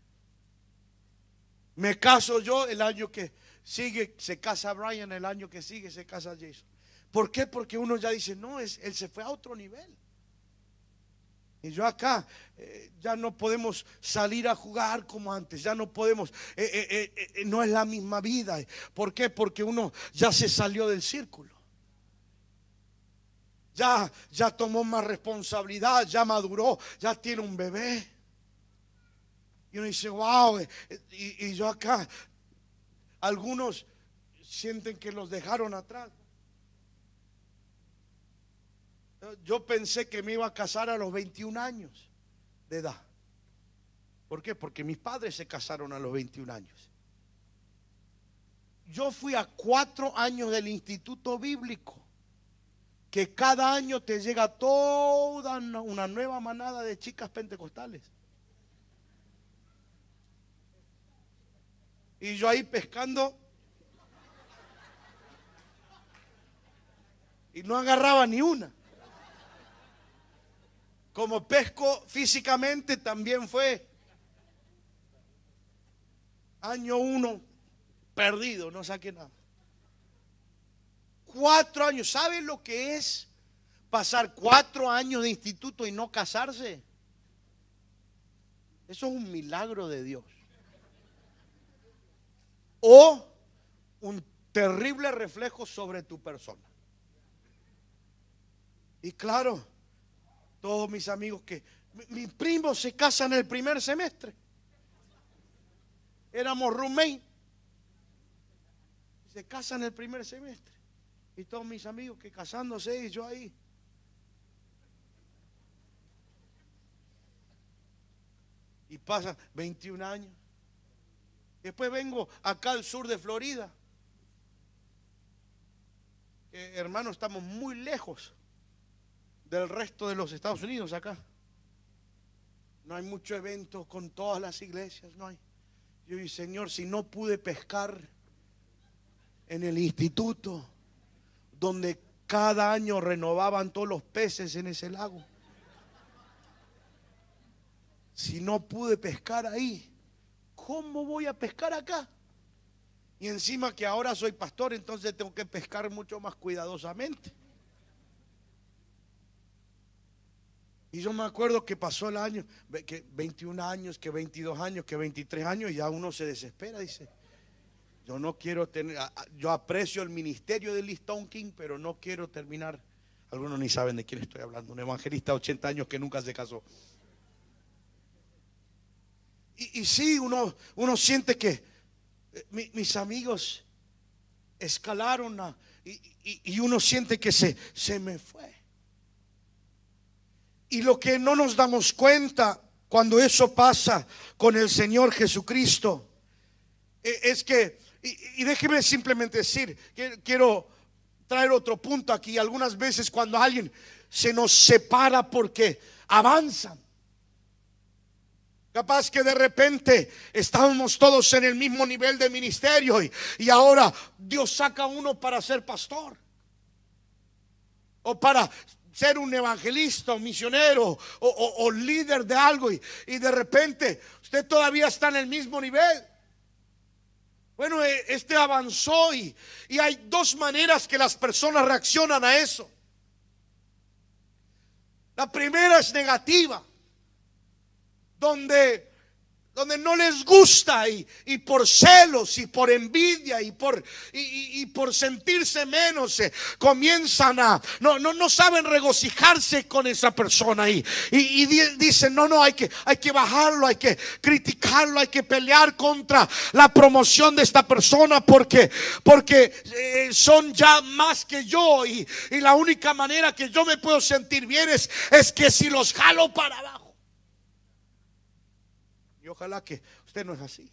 Me caso yo, el año que sigue se casa Brian, el año que sigue se casa Jason. ¿Por qué? Porque uno ya dice, no, es, él se fue a otro nivel. Y yo acá eh, ya no podemos salir a jugar como antes, ya no podemos, eh, eh, eh, eh, no es la misma vida. ¿Por qué? Porque uno ya se salió del círculo. Ya, ya tomó más responsabilidad, ya maduró, ya tiene un bebé. Y uno dice, wow, y, y yo acá, algunos sienten que los dejaron atrás. Yo pensé que me iba a casar a los veintiún años de edad. ¿Por qué? Porque mis padres se casaron a los veintiún años. Yo fui a cuatro años del instituto bíblico, que cada año te llega toda una nueva manada de chicas pentecostales. Y yo ahí pescando y no agarraba ni una. Como pesco físicamente también fue año uno perdido, no saqué nada. Cuatro años, ¿saben lo que es pasar cuatro años de instituto y no casarse? Eso es un milagro de Dios. O un terrible reflejo sobre tu persona. Y claro, todos mis amigos que mis primos se casan el primer semestre. Éramos roommates. Se casan el primer semestre. Y todos mis amigos que casándose y yo ahí. Y pasan veintiún años. Después vengo acá al sur de Florida. Eh, hermano, estamos muy lejos del resto de los Estados Unidos acá. No hay mucho evento con todas las iglesias, no hay. Yo digo, Señor, si no pude pescar en el instituto, donde cada año renovaban todos los peces en ese lago, si no pude pescar ahí, ¿cómo voy a pescar acá? Y encima que ahora soy pastor, entonces tengo que pescar mucho más cuidadosamente. Y yo me acuerdo que pasó el año, que veintiún años, que veintidós años, que veintitrés años, y ya uno se desespera, dice, yo no quiero tener, yo aprecio el ministerio de Lee Stone King, pero no quiero terminar. Algunos ni saben de quién estoy hablando, un evangelista de ochenta años que nunca se casó. Y, y sí, uno, uno siente que eh, mi, mis amigos escalaron a, y, y, y uno siente que se, se me fue. Y lo que no nos damos cuenta cuando eso pasa con el Señor Jesucristo eh, es que, y, y déjeme simplemente decir, que quiero traer otro punto aquí. Algunas veces cuando alguien se nos separa porque avanzan, capaz que de repente estábamos todos en el mismo nivel de ministerio y, y ahora Dios saca a uno para ser pastor o para ser un evangelista o misionero o, o, o líder de algo y, y de repente usted todavía está en el mismo nivel. Bueno, este avanzó y, y hay dos maneras que las personas reaccionan a eso. La primera es negativa, donde donde no les gusta y, y por celos y por envidia y por, y, y, y por sentirse menos eh, comienzan a, no, no, no saben regocijarse con esa persona y, y, y dicen no, no, hay que, hay que bajarlo, hay que criticarlo, hay que pelear contra la promoción de esta persona porque, porque eh, son ya más que yo y, y la única manera que yo me puedo sentir bien es, es que si los jalo para abajo. Y ojalá que usted no es así.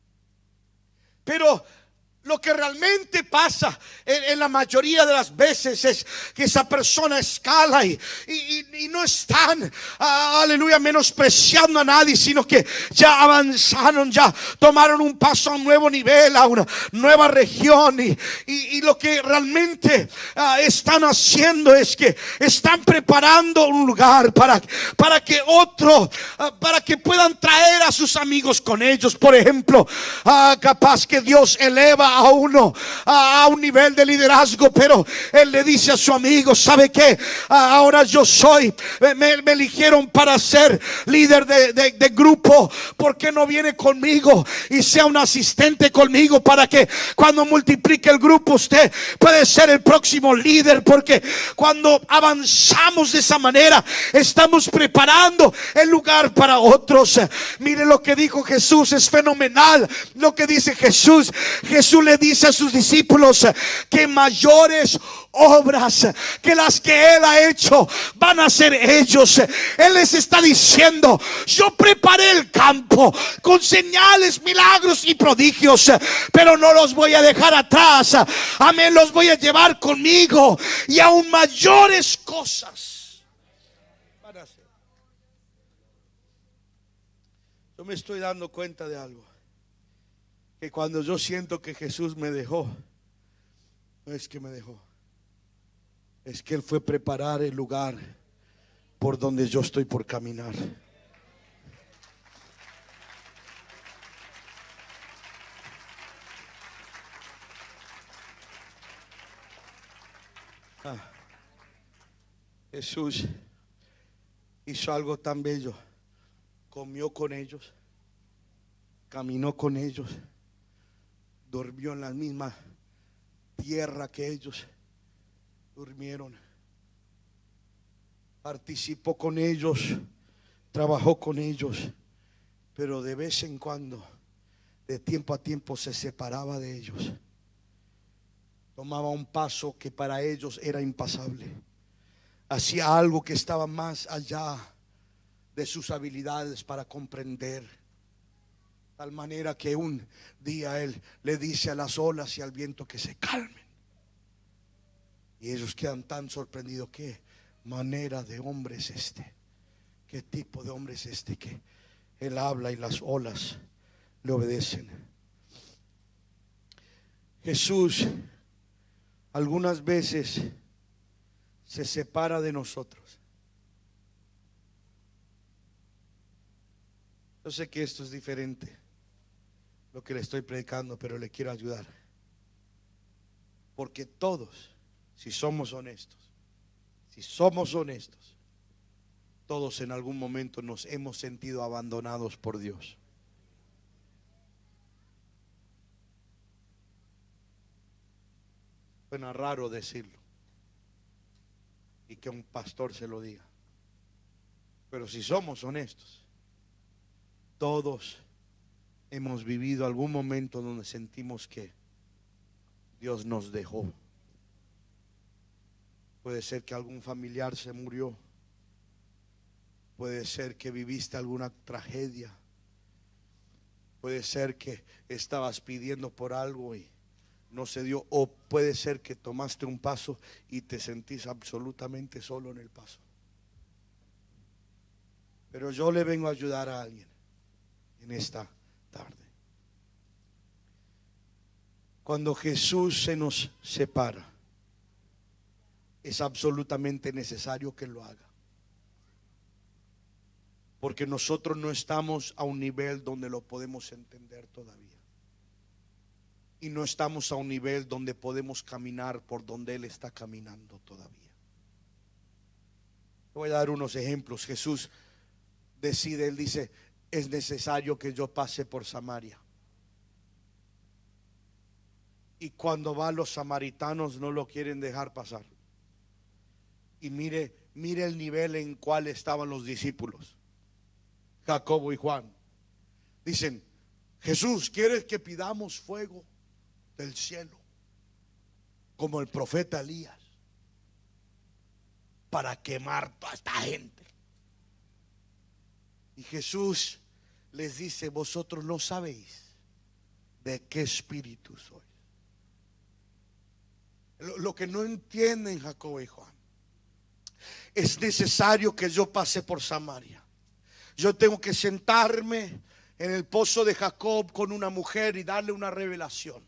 Pero lo que realmente pasa en, en la mayoría de las veces es que esa persona escala y, y, y no están, ah, aleluya, menospreciando a nadie, sino que ya avanzaron, ya tomaron un paso a un nuevo nivel, a una nueva región. Y, y, y lo que realmente ah, están haciendo es que están preparando un lugar para, para que otro, ah, para que puedan traer a sus amigos con ellos. Por ejemplo, ah, capaz que Dios eleva a uno a un nivel de liderazgo, pero él le dice a su amigo: ¿sabe qué? Ahora yo soy, me, me eligieron para ser líder de, de, de grupo. ¿Por qué no viene conmigo y sea un asistente conmigo para que cuando multiplique el grupo usted puede ser el próximo líder? Porque cuando avanzamos de esa manera estamos preparando el lugar para otros. Mire lo que dijo Jesús, es fenomenal lo que dice Jesús. Jesús le dice a sus discípulos que mayores obras que las que él ha hecho van a hacer ellos. Él les está diciendo: yo preparé el campo con señales, milagros y prodigios, pero no los voy a dejar atrás. Amén, los voy a llevar conmigo y aún mayores cosas van a hacer. Yo me estoy dando cuenta de algo, que cuando yo siento que Jesús me dejó, no es que me dejó, es que Él fue a preparar el lugar por donde yo estoy por caminar. Ah, Jesús hizo algo tan bello. Comió con ellos, caminó con ellos, durmió en la misma tierra que ellos durmieron, participó con ellos, trabajó con ellos, pero de vez en cuando, de tiempo a tiempo, se separaba de ellos. Tomaba un paso que para ellos era impasable, hacía algo que estaba más allá de sus habilidades para comprender. Tal manera que un día Él le dice a las olas y al viento que se calmen. Y ellos quedan tan sorprendidos. ¿Qué manera de hombre es este? ¿Qué tipo de hombre es este que Él habla y las olas le obedecen? Jesús algunas veces se separa de nosotros. Yo sé que esto es diferente lo que le estoy predicando, pero le quiero ayudar. Porque todos, si somos honestos, si somos honestos, todos en algún momento nos hemos sentido abandonados por Dios. Suena raro decirlo y que un pastor se lo diga, pero si somos honestos, todos hemos vivido algún momento donde sentimos que Dios nos dejó. Puede ser que algún familiar se murió, puede ser que viviste alguna tragedia, puede ser que estabas pidiendo por algo y no se dio, o puede ser que tomaste un paso y te sentís absolutamente solo en el paso. Pero yo le vengo a ayudar a alguien en esta tarde. Cuando Jesús se nos separa, es absolutamente necesario que lo haga, porque nosotros no estamos a un nivel donde lo podemos entender todavía, y no estamos a un nivel donde podemos caminar por donde Él está caminando todavía. Voy a dar unos ejemplos. Jesús decide, él dice, es necesario que yo pase por Samaria. Y cuando va, los samaritanos no lo quieren dejar pasar. Y mire, mire el nivel en cual estaban los discípulos, Jacobo y Juan. Dicen, Jesús, ¿quieres que pidamos fuego del cielo como el profeta Elías para quemar toda esta gente? Y Jesús les dice, vosotros no sabéis de qué espíritu sois. Lo, lo que no entienden Jacobo y Juan, es necesario que yo pase por Samaria. Yo tengo que sentarme en el pozo de Jacob con una mujer y darle una revelación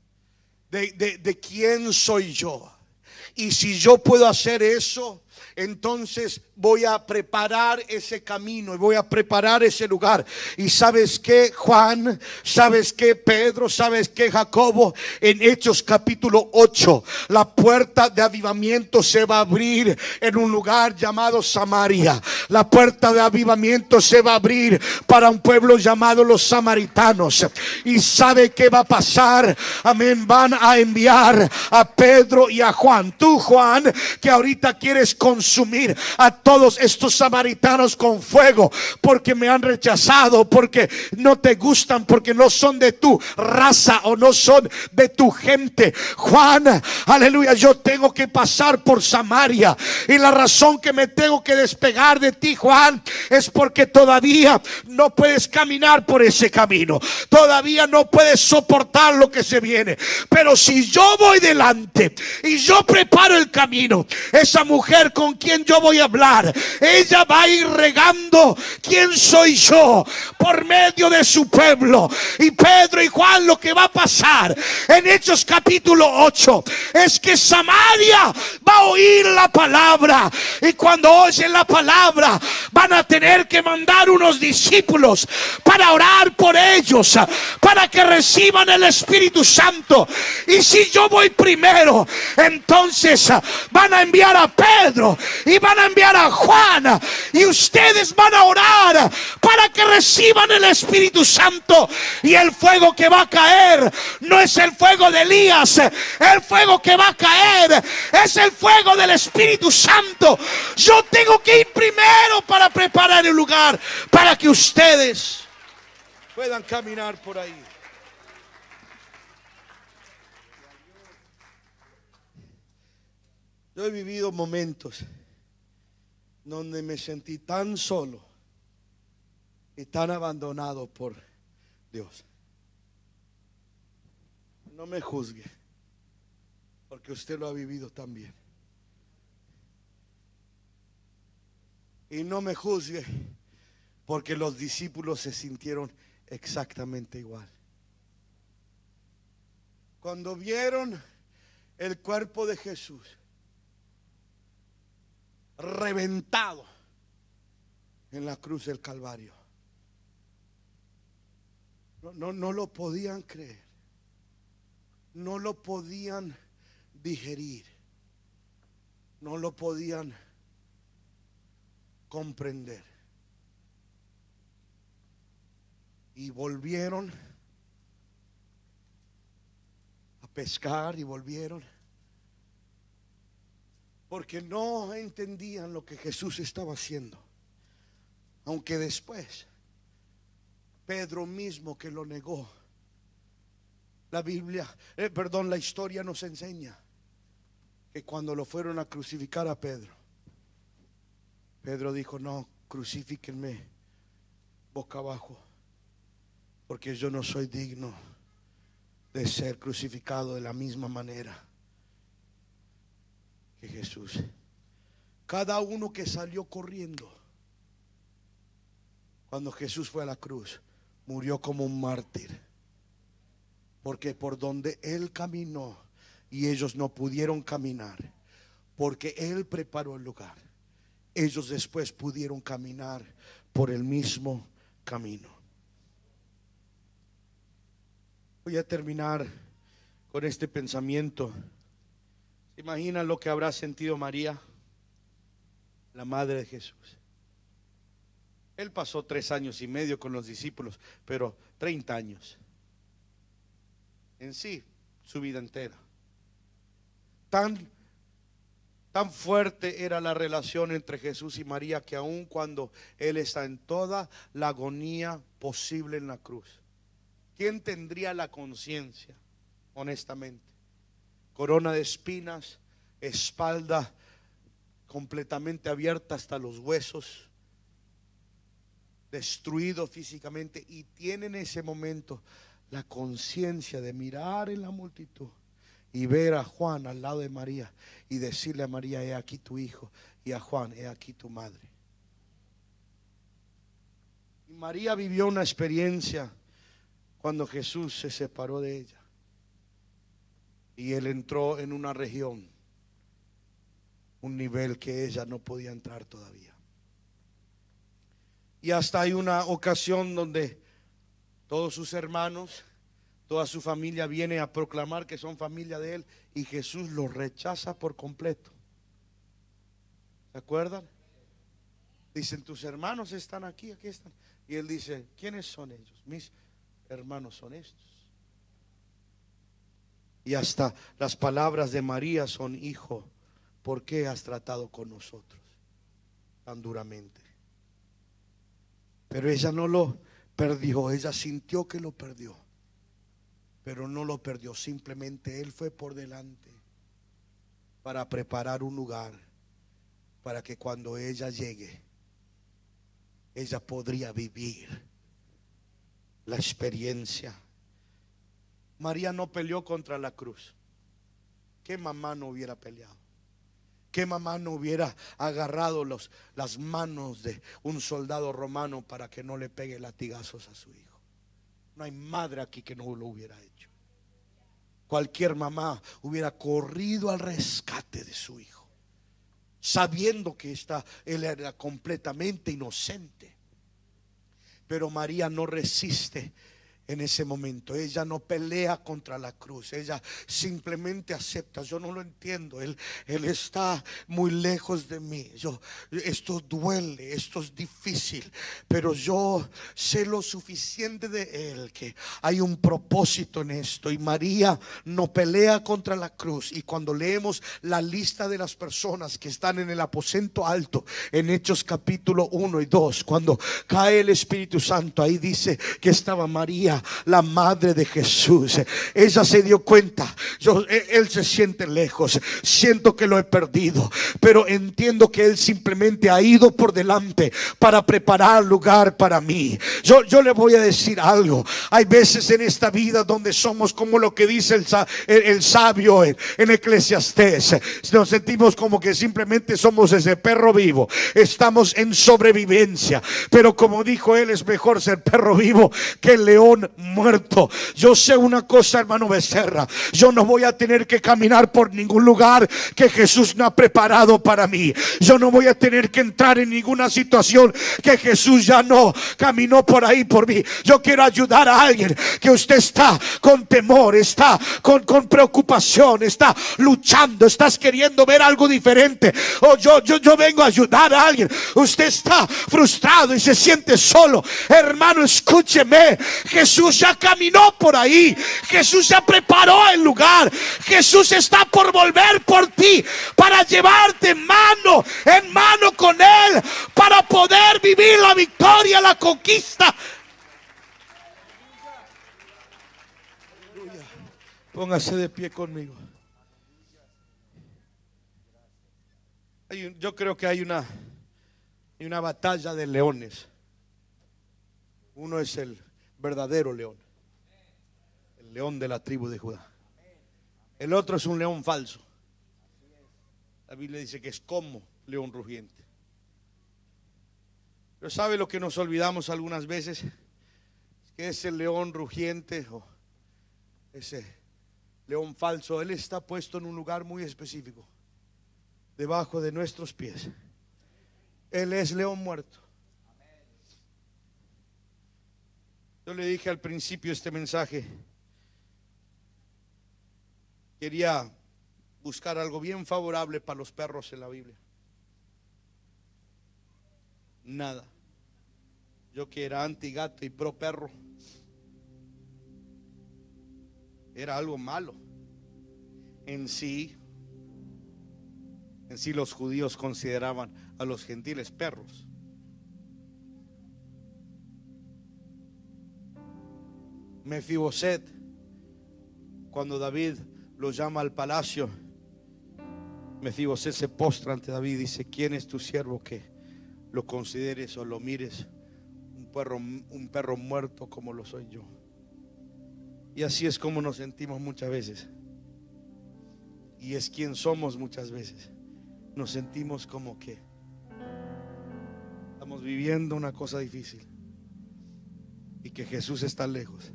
de, de, de quién soy yo. Y si yo puedo hacer eso, entonces voy a preparar ese camino y voy a preparar ese lugar. Y sabes que Juan, sabes que Pedro, sabes que Jacobo, en Hechos capítulo ocho, la puerta de avivamiento se va a abrir en un lugar llamado Samaria. La puerta de avivamiento se va a abrir para un pueblo llamado los samaritanos. Y sabe qué va a pasar, amén, van a enviar a Pedro y a Juan. Tú, Juan, que ahorita quieres consumir a todos estos samaritanos con fuego porque me han rechazado, porque no te gustan, porque no son de tu raza o no son de tu gente. Juan, aleluya, yo tengo que pasar por Samaria, y la razón que me tengo que despegar de ti, Juan, es porque todavía no puedes caminar por ese camino, todavía no puedes soportar lo que se viene. Pero si yo voy delante y yo preparo el camino, esa mujer con quien yo voy a hablar, ella va a ir regando quién soy yo por medio de su pueblo. Y Pedro y Juan, lo que va a pasar en Hechos capítulo ocho es que Samaria va a oír la palabra, y cuando oyen la palabra van a tener que mandar unos discípulos para orar por ellos, para que reciban el Espíritu Santo. Y si yo voy primero, entonces van a enviar a Pedro y van a enviar a Juan, y ustedes van a orar para que reciban el Espíritu Santo. Y el fuego que va a caer no es el fuego de Elías, el fuego que va a caer es el fuego del Espíritu Santo. Yo tengo que ir primero para preparar el lugar para que ustedes puedan caminar por ahí. Yo he vivido momentos donde me sentí tan solo y tan abandonado por Dios. No me juzgue, porque usted lo ha vivido también. Y no me juzgue, porque los discípulos se sintieron exactamente igual. Cuando vieron el cuerpo de Jesús reventado en la cruz del Calvario, no, no, no lo podían creer, no lo podían digerir, no lo podían comprender. Y volvieron a pescar y volvieron, porque no entendían lo que Jesús estaba haciendo. Aunque después Pedro mismo, que lo negó, la Biblia, eh, perdón, la historia nos enseña que cuando lo fueron a crucificar a Pedro, Pedro dijo: no, crucifíquenme boca abajo, porque yo no soy digno de ser crucificado de la misma manera que Jesús. Cada uno que salió corriendo cuando Jesús fue a la cruz murió como un mártir, porque por donde Él caminó y ellos no pudieron caminar, porque Él preparó el lugar, ellos después pudieron caminar por el mismo camino. Voy a terminar con este pensamiento. ¿Se imaginan lo que habrá sentido María la madre de Jesús. Él pasó tres años y medio con los discípulos, pero treinta años en sí, su vida entera. Tan, tan fuerte era la relación entre Jesús y María que aun cuando Él está en toda la agonía posible en la cruz, ¿quién tendría la conciencia, honestamente? Corona de espinas, espalda completamente abierta hasta los huesos, destruido físicamente, y tiene en ese momento la conciencia de mirar en la multitud y ver a Juan al lado de María y decirle a María: he aquí tu hijo, y a Juan: he aquí tu madre. Y María vivió una experiencia cuando Jesús se separó de ella y Él entró en una región, un nivel que ella no podía entrar todavía. Y hasta hay una ocasión donde todos sus hermanos, toda su familia viene a proclamar que son familia de Él, y Jesús los rechaza por completo. ¿Se acuerdan? Dicen: tus hermanos están aquí, aquí están. Y Él dice: ¿quiénes son ellos? Mis hermanos son estos. Y hasta las palabras de María son: hijo, ¿por qué has tratado con nosotros tan duramente? Pero ella no lo perdió, ella sintió que lo perdió, pero no lo perdió. Simplemente Él fue por delante para preparar un lugar para que cuando ella llegue, ella podría vivir la experiencia. María no peleó contra la cruz. ¿Qué mamá no hubiera peleado? ¿Qué mamá no hubiera agarrado los, las manos de un soldado romano para que no le pegue latigazos a su hijo? No hay madre aquí que no lo hubiera hecho. Cualquier mamá hubiera corrido al rescate de su hijo, sabiendo que está, él era completamente inocente. Pero María no resiste en ese momento. Ella no pelea contra la cruz, ella simplemente acepta. Yo no lo entiendo, Él, él está muy lejos de mí. Yo, esto duele, esto es difícil, pero yo sé lo suficiente de Él, que hay un propósito en esto. Y María no pelea contra la cruz. Y cuando leemos la lista de las personas que están en el aposento alto en Hechos capítulo uno y dos, cuando cae el Espíritu Santo, ahí dice que estaba María, la madre de Jesús. Ella se dio cuenta: yo, él se siente lejos, siento que lo he perdido, pero entiendo que Él simplemente ha ido por delante para preparar lugar para mí. Yo, yo le voy a decir algo: hay veces en esta vida donde somos como lo que dice el, el, el sabio en, en Eclesiastés. Nos sentimos como que simplemente somos ese perro vivo, estamos en sobrevivencia. Pero como dijo él, es mejor ser perro vivo que el león muerto. Yo sé una cosa, hermano Becerra: yo no voy a tener que caminar por ningún lugar que Jesús no ha preparado para mí. Yo no voy a tener que entrar en ninguna situación que Jesús ya no caminó por ahí por mí. Yo quiero ayudar a alguien que usted está con temor, está con, con preocupación, está luchando, estás queriendo ver algo diferente. O yo, yo, yo vengo a ayudar a alguien. Usted está frustrado y se siente solo. Hermano, escúcheme: Jesús ya caminó por ahí, Jesús ya preparó el lugar, Jesús está por volver por ti para llevarte mano en mano con Él, para poder vivir la victoria, la conquista. Póngase de pie conmigo. Hay un, yo creo que hay una, hay una batalla de leones. Uno es el verdadero león, el león de la tribu de Judá. El otro es un león falso. La Biblia dice que es como león rugiente. Pero ¿sabe lo que nos olvidamos algunas veces? Que ese león rugiente o ese león falso, él está puesto en un lugar muy específico, debajo de nuestros pies. Él es león muerto. Yo le dije al principio de este mensaje, quería buscar algo bien favorable para los perros en la Biblia. Nada. Yo que era anti gato y pro perro, era algo malo. En sí, en sí los judíos consideraban a los gentiles perros. Mefiboset, cuando David lo llama al palacio, Mefiboset se postra ante David y dice: ¿quién es tu siervo que lo consideres o lo mires un perro, un perro muerto como lo soy yo? Y así es como nos sentimos muchas veces, y es quien somos muchas veces. Nos sentimos como que estamos viviendo una cosa difícil y que Jesús está lejos.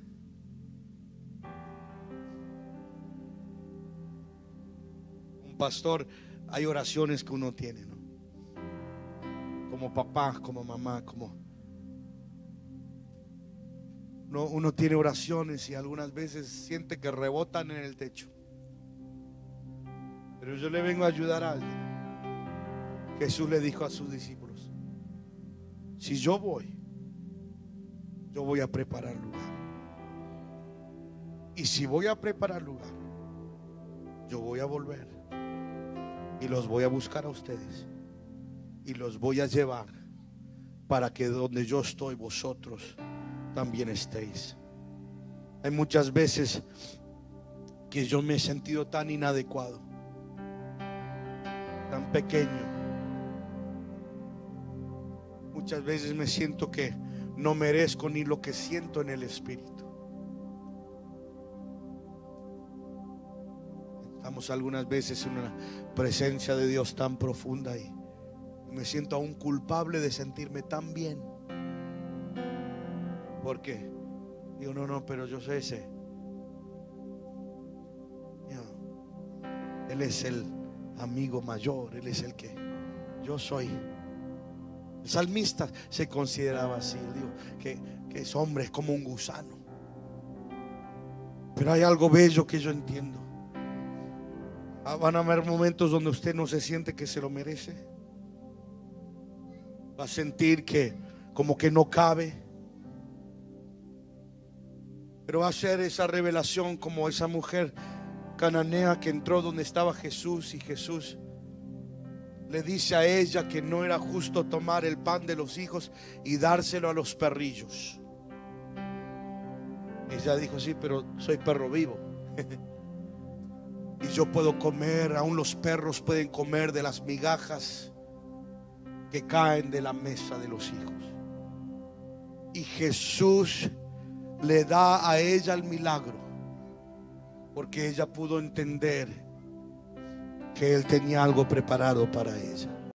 Un pastor, hay oraciones que uno tiene, ¿no? Como papá, como mamá, como uno, uno tiene oraciones y algunas veces siente que rebotan en el techo. Pero yo le vengo a ayudar a alguien. Jesús le dijo a sus discípulos: si yo voy, yo voy a preparar lugar. Y si voy a preparar lugar, yo voy a volver y los voy a buscar a ustedes y los voy a llevar para que donde yo estoy, vosotros también estéis. Hay muchas veces que yo me he sentido tan inadecuado, tan pequeño. Muchas veces me siento que no merezco ni lo que siento en el Espíritu. Estamos algunas veces en una presencia de Dios tan profunda y me siento aún culpable de sentirme tan bien. ¿Por qué? Digo, no, no, pero yo sé ese. No. Él es el amigo mayor, Él es el que yo soy. El salmista se consideraba así. Digo, que, que es hombre, es como un gusano. Pero hay algo bello que yo entiendo. Ah, van a haber momentos donde usted no se siente que se lo merece. Va a sentir que como que no cabe. Pero va a ser esa revelación como esa mujer cananea que entró donde estaba Jesús, y Jesús le dice a ella que no era justo tomar el pan de los hijos y dárselo a los perrillos. Ella dijo: sí, pero soy perro vivo. Y yo puedo comer, aún los perros pueden comer de las migajas que caen de la mesa de los hijos. Y Jesús le da a ella el milagro, porque ella pudo entender que Él tenía algo preparado para ella.